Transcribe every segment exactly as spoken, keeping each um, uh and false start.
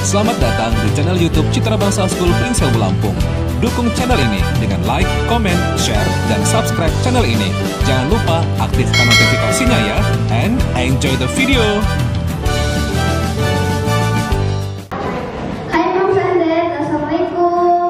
Selamat datang di channel YouTube Citra Bangsa School Prince Ilmu Lampung. Dukung channel ini dengan like, comment, share, dan subscribe channel ini. Jangan lupa aktifkan notifikasinya ya, and enjoy the video. Hai Bang Sandet, Assalamualaikum.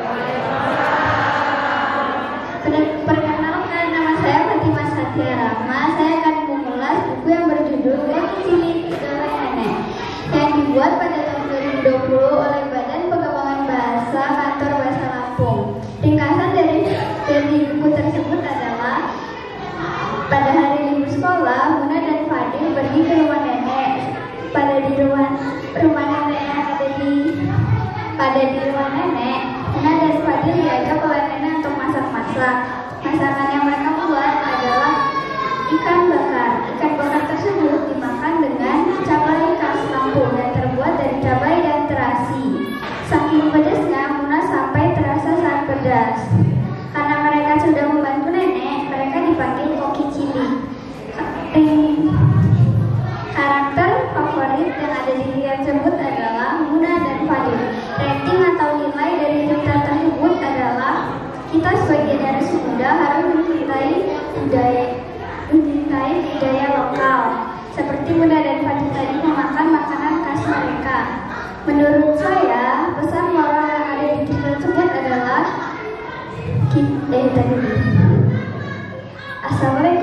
Perkenalkan, nama saya Fatimah Satya Rahma. Saya akan mengulas buku yang berjudul Koki Cilik Dari Nenek yang dibuat pada tahun dua ribu dua puluh oleh Badan Pengembangan Bahasa Kantor Bahasa Lampung. Ringkasan dari dari buku tersebut adalah: pada hari libur sekolah, Muna dan Fadil pergi ke rumah nenek. Pada di rumah rumah nenek yang ada di pada di rumah nenek, Muna dan Fadil diajak oleh nenek untuk masak-masak. Masakan yang mereka buat adalah ikan bakar. Ikan bakar tersebut dimakan dengan cabai khas Lampung dan terbuat dari cabai dan terasi. Saking pedasnya, Muna sampai terasa sangat pedas. Karena mereka sudah membantu nenek, mereka dipanggil Koki Cilik. Karakter favorit yang ada di cerita tersebut adalah Muna dan Fadil. Rating atau nilai dari cerita tersebut adalah: kita sebagai generasi muda harus mencintai budaya, mencintai budaya lokal. Seperti Muna dan Fadil tadi memakan makanan khas mereka. Menurut saya, pesan moral yang ada di cerita tersebut adalah kita, eh, tadi. Assalamualaikum.